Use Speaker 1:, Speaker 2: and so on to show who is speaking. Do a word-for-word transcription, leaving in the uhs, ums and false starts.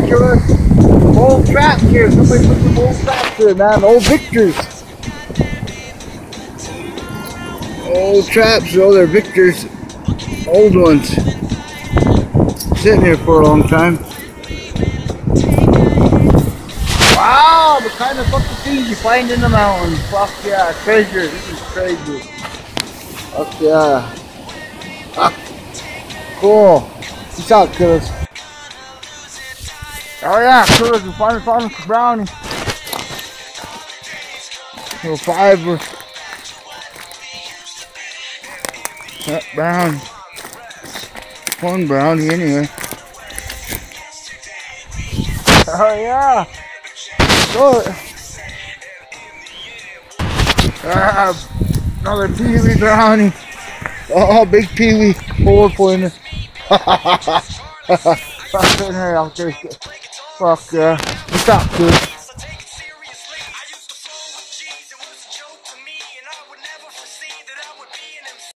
Speaker 1: killer. Old traps here. Somebody put some old traps here, man. Old Victors. Old traps. Oh, they're Victors. Old ones. Sitting here for a long time. Wow, the kind of fucking things you find in the mountains. Fuck yeah, treasure. This is crazy. Fuck yeah. Ah, cool. Peace out, killers. Oh yeah, killers, we finally found some brownies. Little fiber. That brownie. Fun brownie anyway. Oh yeah. Good. Ah, another peewee brownie. Oh, big peewee. Forward pointer. Fuck in here, I'll take it. Fuck yeah. What's up, dude?